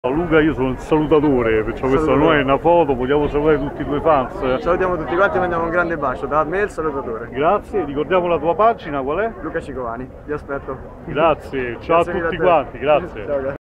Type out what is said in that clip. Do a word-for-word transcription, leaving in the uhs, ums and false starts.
Luca, io sono il salutatore, perciò questa non è una foto, vogliamo salutare tutti i tuoi fans. Salutiamo tutti quanti e mandiamo un grande bacio da me, il salutatore. Grazie, ricordiamo la tua pagina, qual è? Luca Cicovani, vi aspetto. Grazie, ciao Grazie a tutti a quanti, grazie. Ciao, grazie.